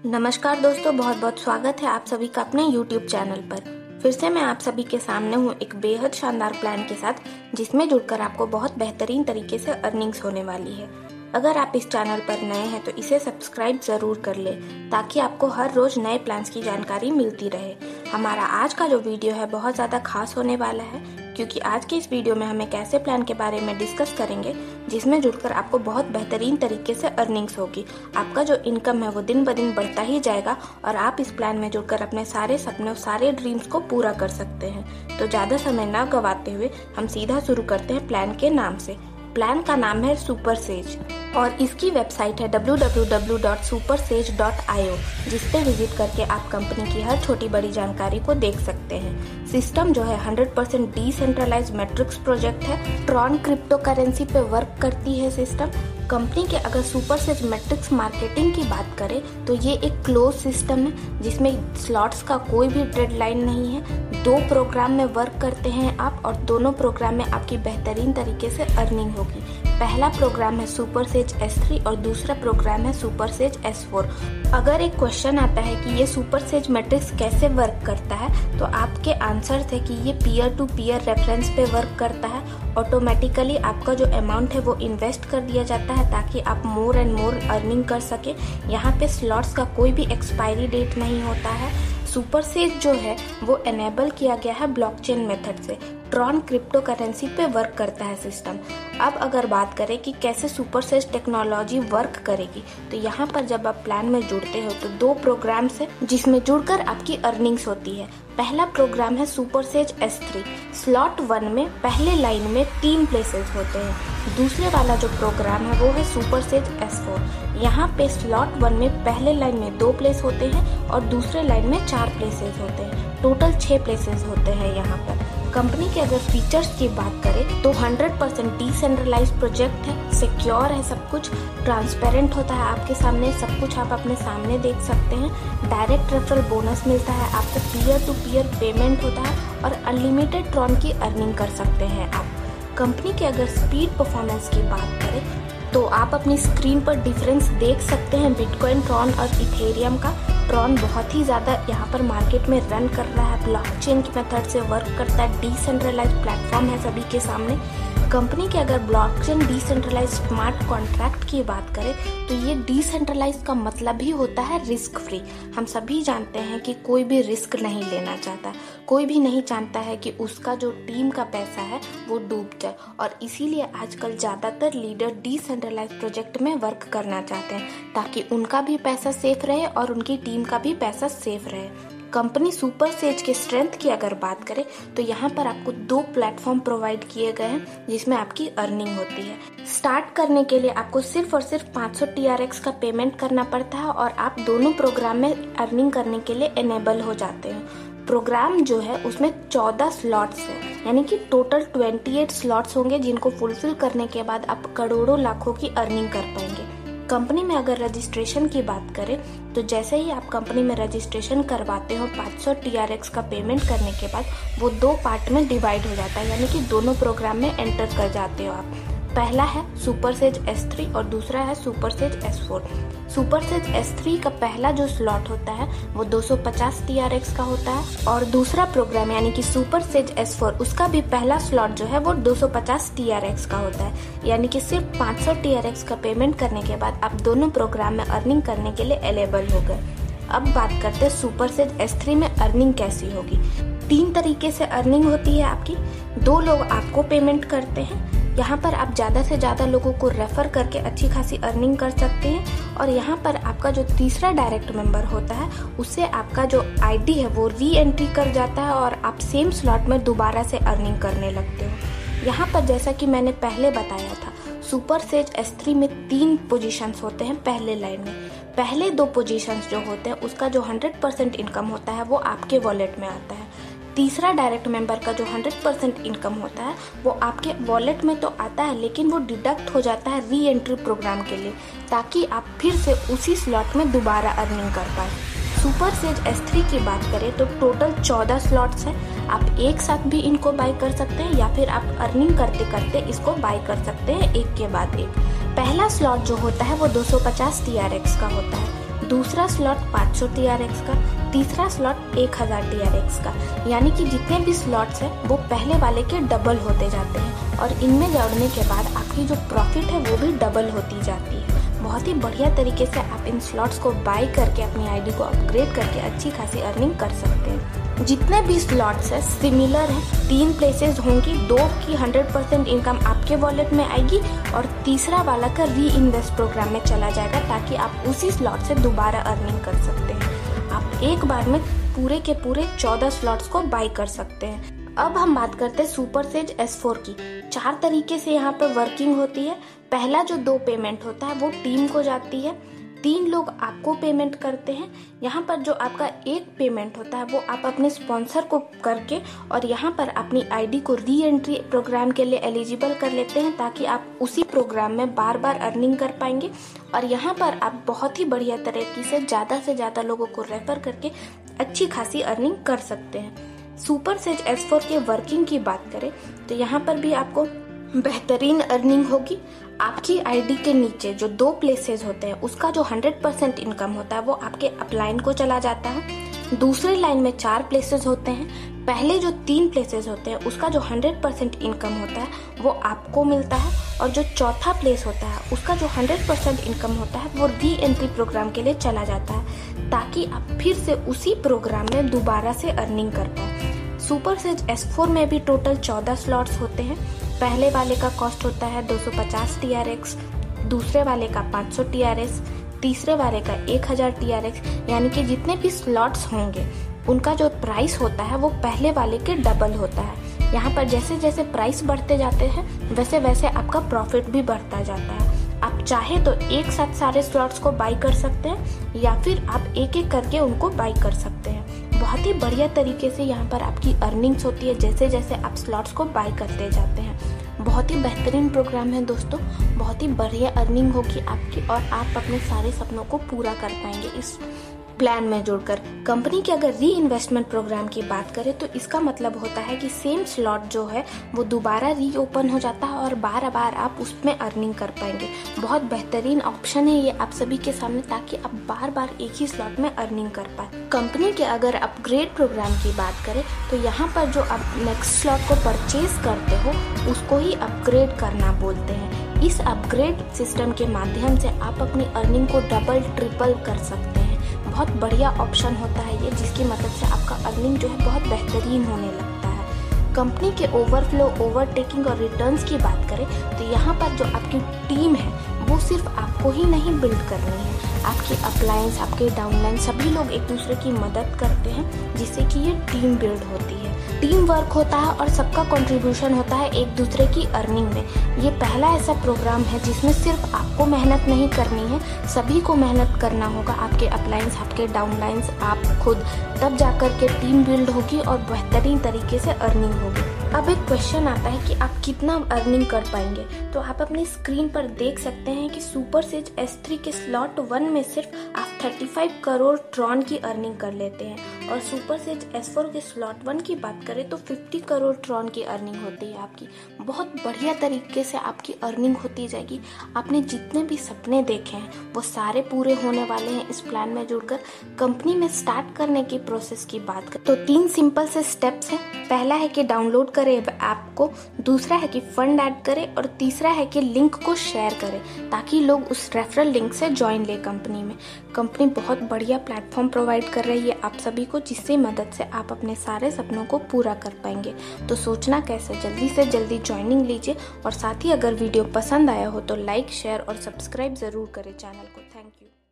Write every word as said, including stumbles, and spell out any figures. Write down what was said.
नमस्कार दोस्तों, बहुत बहुत स्वागत है आप सभी का अपने यूट्यूब चैनल पर। फिर से मैं आप सभी के सामने हूँ एक बेहद शानदार प्लान के साथ, जिसमें जुड़कर आपको बहुत बेहतरीन तरीके से अर्निंग्स होने वाली है। अगर आप इस चैनल पर नए हैं तो इसे सब्सक्राइब ज़रूर कर ले, ताकि आपको हर रोज़ नए प्लान्स की जानकारी मिलती रहे। हमारा आज का जो वीडियो है बहुत ज़्यादा खास होने वाला है, क्योंकि आज के इस वीडियो में हम एक ऐसे प्लान के बारे में डिस्कस करेंगे जिसमें जुड़कर आपको बहुत बेहतरीन तरीके से अर्निंग्स होगी। आपका जो इनकम है वो दिन ब दिन बढ़ता ही जाएगा और आप इस प्लान में जुड़कर अपने सारे सपने और सारे ड्रीम्स को पूरा कर सकते हैं। तो ज़्यादा समय ना गवाते हुए हम सीधा शुरू करते हैं प्लान के नाम से। प्लान का नाम है सुपर सेज और इसकी वेबसाइट है W W W dot super sage dot I O, जिस पे विजिट करके आप कंपनी की हर छोटी बड़ी जानकारी को देख सकते हैं। सिस्टम जो है hundred percent decentralize matrix project है। ट्रॉन क्रिप्टो करेंसी पे वर्क करती है सिस्टम। कंपनी के अगर सुपर सेज मैट्रिक्स मार्केटिंग की बात करें तो ये एक क्लोज सिस्टम है, जिसमें स्लॉट्स का कोई भी डेडलाइन नहीं है। दो प्रोग्राम में वर्क करते हैं आप, और दोनों प्रोग्राम में आपकी बेहतरीन तरीके से अर्निंग होगी। पहला प्रोग्राम है सुपर सेज एस थ्री और दूसरा प्रोग्राम है सुपर सेज एस फोर। अगर एक क्वेश्चन आता है कि ये सुपर सेज मैट्रिक्स कैसे वर्क करता है, तो आपके आंसर थे कि ये पीयर टू पीयर रेफरेंस पे वर्क करता है। ऑटोमेटिकली आपका जो अमाउंट है वो इन्वेस्ट कर दिया जाता है, ताकि आप मोर एंड मोर अर्निंग कर सके। यहाँ पे स्लॉट्स का कोई भी एक्सपायरी डेट नहीं होता है। सुपर सेज जो है वो एनेबल किया गया है ब्लॉकचेन मेथड से। ट्रॉन क्रिप्टो करेंसी पे वर्क करता है सिस्टम। अब अगर बात करें कि कैसे सुपर सेज टेक्नोलॉजी वर्क करेगी, तो यहाँ पर जब आप प्लान में जुड़ते हो तो दो प्रोग्राम्स है जिसमें जुड़कर आपकी अर्निंग्स होती है। पहला प्रोग्राम है super sage S three. Slot one में पहले लाइन में तीन प्लेसेस होते हैं। दूसरे वाला जो प्रोग्राम है वो है सुपर सेज एस फोर। यहाँ पे स्लॉट वन में पहले लाइन में दो प्लेस होते हैं और दूसरे लाइन में चार प्लेसेस होते हैं। टोटल छह प्लेसेस होते हैं यहाँ पर। कंपनी के अगर फीचर्स की बात करें तो हंड्रेड परसेंट डिसेंट्रलाइज प्रोजेक्ट है, सिक्योर है, सब कुछ ट्रांसपेरेंट होता है आपके सामने, सब कुछ आप अपने सामने देख सकते हैं। डायरेक्ट रेफरल बोनस मिलता है आपको, पीयर टू पीयर पेमेंट होता है और अनलिमिटेड ट्रॉन की अर्निंग कर सकते हैं आप। कंपनी के अगर स्पीड परफॉर्मेंस की बात करें तो आप अपनी स्क्रीन पर डिफरेंस देख सकते हैं बिटकॉइन, ट्रॉन और इथेरियम का। ट्रॉन बहुत ही ज़्यादा यहाँ पर मार्केट में रन कर रहा है, ब्लॉकचेन की मेथड से वर्क करता है, डिसेंट्रलाइज प्लेटफॉर्म है सभी के सामने। कंपनी के अगर ब्लॉकचेन डिसेंट्रलाइज स्मार्ट कॉन्ट्रैक्ट की बात करें तो ये डिसेंट्रलाइज का मतलब ही होता है रिस्क फ्री। हम सभी जानते हैं कि कोई भी रिस्क नहीं लेना चाहता, कोई भी नहीं चाहता है कि उसका जो टीम का पैसा है वो डूब जाए, और इसीलिए आजकल ज़्यादातर लीडर डिसेंट्रलाइज प्रोजेक्ट में वर्क करना चाहते हैं, ताकि उनका भी पैसा सेफ रहे और उनकी टीम का भी पैसा सेफ रहे। कंपनी सुपर सेज के स्ट्रेंथ की अगर बात करें तो यहाँ पर आपको दो प्लेटफॉर्म प्रोवाइड किए गए हैं जिसमें आपकी अर्निंग होती है। स्टार्ट करने के लिए आपको सिर्फ और सिर्फ पाँच सौ टी आर एक्स का पेमेंट करना पड़ता है और आप दोनों प्रोग्राम में अर्निंग करने के लिए एनेबल हो जाते हैं। प्रोग्राम जो है उसमें चौदह स्लॉट्स हैं, यानी कि टोटल अट्ठाईस स्लॉट्स होंगे, जिनको फुलफिल करने के बाद आप करोड़ों लाखों की अर्निंग कर पाएंगे। कंपनी में अगर रजिस्ट्रेशन की बात करें तो जैसे ही आप कंपनी में रजिस्ट्रेशन करवाते हो, पाँच सौ टी आर एक्स का पेमेंट करने के बाद वो दो पार्ट में डिवाइड हो जाता है, यानी कि दोनों प्रोग्राम में एंटर कर जाते हो आप। पहला है सुपर सेज एस थ्री और दूसरा है super sage S four. Super sage S three का पहला जो स्लॉट होता है वो दो सौ पचास टी आर एक्स का होता है, और दूसरा प्रोग्राम यानी कि सुपर सेज एस फोर उसका भी पहला स्लॉट जो है वो दो सौ पचास टी आर एक्स का होता है, यानी कि सिर्फ पाँच सौ टी आर एक्स का पेमेंट करने के बाद आप दोनों प्रोग्राम में अर्निंग करने के लिए एलिजिबल हो गए। अब बात करते हैं सुपर सेज एस थ्री में अर्निंग कैसी होगी। तीन तरीके से अर्निंग होती है आपकी। दो लोग आपको पेमेंट करते हैं, यहाँ पर आप ज़्यादा से ज़्यादा लोगों को रेफर करके अच्छी खासी अर्निंग कर सकते हैं, और यहाँ पर आपका जो तीसरा डायरेक्ट मेंबर होता है उससे आपका जो आईडी है वो री एंट्री कर जाता है और आप सेम स्लॉट में दोबारा से अर्निंग करने लगते हो। यहाँ पर जैसा कि मैंने पहले बताया था, सुपर सेज एस थ्री में तीन पोजीशंस होते हैं पहले लाइन में। पहले दो पोजीशंस जो होते हैं उसका जो हंड्रेड परसेंट इनकम होता है वो आपके वॉलेट में आता है। तीसरा डायरेक्ट मेंबर का जो हंड्रेड परसेंट इनकम होता है वो आपके वॉलेट में तो आता है, लेकिन वो डिडक्ट हो जाता है री एंट्री प्रोग्राम के लिए, ताकि आप फिर से उसी स्लॉट में दोबारा अर्निंग कर पाए। सुपर सेज एस थ्री की बात करें तो टोटल चौदह स्लॉट्स हैं। आप एक साथ भी इनको बाय कर सकते हैं या फिर आप अर्निंग करते करते इसको बाय कर सकते हैं एक के बाद एक। पहला स्लॉट जो होता है वो दो सौ पचास टी आर एक्स का होता है। दूसरा स्लॉट पाँच सौ टी आर एक्स का, तीसरा स्लॉट एक हज़ार टी आर एक्स का। यानी कि जितने भी स्लॉट्स हैं वो पहले वाले के डबल होते जाते हैं और इनमें जोड़ने के बाद आपकी जो प्रॉफिट है वो भी डबल होती जाती है। बहुत ही बढ़िया तरीके से आप इन स्लॉट्स को बाय करके अपनी आईडी को अपग्रेड करके अच्छी खासी अर्निंग कर सकते हैं। जितने भी स्लॉट्स है सिमिलर हैं, तीन प्लेसेस होंगी, दो की हंड्रेड परसेंट इनकम आपके वॉलेट में आएगी और तीसरा वाला का री इन्वेस्ट प्रोग्राम में चला जाएगा ताकि आप उसी स्लॉट से दोबारा अर्निंग कर सकते हैं। आप एक बार में पूरे के पूरे चौदह स्लॉट्स को बाय कर सकते हैं। अब हम बात करते हैं सुपर सेज एस फोर की। चार तरीके से यहाँ पे वर्किंग होती है। पहला जो दो पेमेंट होता है वो टीम को जाती है, तीन लोग आपको पेमेंट करते हैं। यहाँ पर जो आपका एक पेमेंट होता है वो आप अपने स्पॉन्सर को करके और यहाँ पर अपनी आईडी को री एंट्री प्रोग्राम के लिए एलिजिबल कर लेते हैं ताकि आप उसी प्रोग्राम में बार बार अर्निंग कर पाएंगे और यहाँ पर आप बहुत ही बढ़िया तरीके से ज़्यादा से ज़्यादा लोगों को रेफर करके अच्छी खासी अर्निंग कर सकते हैं। सुपर सेज एस फोर के वर्किंग की बात करें तो यहाँ पर भी आपको बेहतरीन अर्निंग होगी। आपकी आईडी के नीचे जो दो प्लेसेस होते हैं उसका जो हंड्रेड परसेंट इनकम होता है वो आपके अपलाइन को चला जाता है। दूसरी लाइन में चार प्लेसेस होते हैं, पहले जो तीन प्लेसेस होते हैं उसका जो हंड्रेड परसेंट इनकम होता है वो आपको मिलता है और जो चौथा प्लेस होता है उसका जो हंड्रेड परसेंट इनकम होता है वो री एंट्री प्रोग्राम के लिए चला जाता है ताकि आप फिर से उसी प्रोग्राम में दोबारा से अर्निंग कर पाए। सुपर सेज एस फोर में भी टोटल चौदह स्लॉट्स होते हैं। पहले वाले का कॉस्ट होता है दो सौ पचास टी आर एक्स, दूसरे वाले का पाँच सौ टी आर एक्स, तीसरे वाले का एक हज़ार टी आर एक्स। यानी कि जितने भी स्लॉट्स होंगे उनका जो प्राइस होता है वो पहले वाले के डबल होता है। यहाँ पर जैसे जैसे प्राइस बढ़ते जाते हैं वैसे वैसे आपका प्रॉफिट भी बढ़ता जाता है। आप चाहे तो एक साथ सारे स्लॉट्स को बाई कर सकते हैं या फिर आप एक एक करके उनको बाई कर सकते हैं। बहुत ही बढ़िया तरीके से यहाँ पर आपकी अर्निंग्स होती है जैसे जैसे आप स्लॉट्स को बाय करते जाते हैं। बहुत ही बेहतरीन प्रोग्राम है दोस्तों, बहुत ही बढ़िया अर्निंग होगी आपकी और आप अपने सारे सपनों को पूरा कर पाएंगे इस प्लान में जुड़कर। कंपनी के अगर री इन्वेस्टमेंट प्रोग्राम की बात करें तो इसका मतलब होता है कि सेम स्लॉट जो है वो दोबारा री ओपन हो जाता है और बार बार आप उसमें अर्निंग कर पाएंगे। बहुत बेहतरीन ऑप्शन है ये आप सभी के सामने ताकि आप बार बार एक ही स्लॉट में अर्निंग कर पाए। कंपनी के अगर अपग्रेड प्रोग्राम की बात करें तो यहाँ पर जो आप नेक्स्ट स्लॉट को परचेज करते हो उसको ही अपग्रेड करना बोलते हैं। इस अपग्रेड सिस्टम के माध्यम से आप अपनी अर्निंग को डबल ट्रिपल कर सकते हैं। बहुत बढ़िया ऑप्शन होता है ये जिसकी मदद से आपका अर्निंग जो है बहुत बेहतरीन होने लगता है। कंपनी के ओवरफ्लो, ओवरटेकिंग और रिटर्न्स की बात करें तो यहाँ पर जो आपकी टीम है वो सिर्फ आपको ही नहीं बिल्ड करनी है, आपके अपलाइंस, आपके डाउनलाइन सभी लोग एक दूसरे की मदद करते हैं जिससे कि ये टीम बिल्ड होती है। टीम वर्क होता है और सबका कंट्रीब्यूशन होता है एक दूसरे की अर्निंग में। ये पहला ऐसा प्रोग्राम है जिसमें सिर्फ आपको मेहनत नहीं करनी है, सभी को मेहनत करना होगा, आपके अपलाइंस, आपके डाउनलाइंस, आप खुद, तब जाकर के टीम बिल्ड होगी और बेहतरीन तरीके से अर्निंग होगी। अब एक क्वेश्चन आता है कि आप कितना अर्निंग कर पाएंगे, तो आप अपनी स्क्रीन पर देख सकते हैं कि सुपर सेज एस थ्री के स्लॉट वन में सिर्फ आप पैंतीस करोड़ ट्रॉन की अर्निंग कर लेते हैं और सुपर सेज एस फोर के स्लॉट वन की बात करें तो पचास करोड़ ट्रॉन की अर्निंग होती है आपकी। बहुत बढ़िया तरीके से आपकी अर्निंग होती जाएगी। आपने जितने भी सपने देखे हैं वो सारे पूरे होने वाले हैं इस प्लान में जुड़कर। कंपनी में स्टार्ट करने की प्रोसेस की बात करें तो तीन सिंपल से स्टेप्स हैं। पहला है कि डाउनलोड करें ऐप को, दूसरा है कि फंड ऐड करें और तीसरा है कि लिंक को शेयर करें ताकि लोग उस रेफरल लिंक से ज्वाइन ले कंपनी में। कंपनी बहुत बढ़िया प्लेटफॉर्म प्रोवाइड कर रही है आप सभी को जिससे मदद से आप अपने सारे सपनों को पूरा कर पाएंगे। तो सोचना कैसे, जल्दी से जल्दी ज्वाइनिंग लीजिए और साथ ही अगर वीडियो पसंद आया हो तो लाइक, शेयर और सब्सक्राइब जरूर करें चैनल को। Thank you.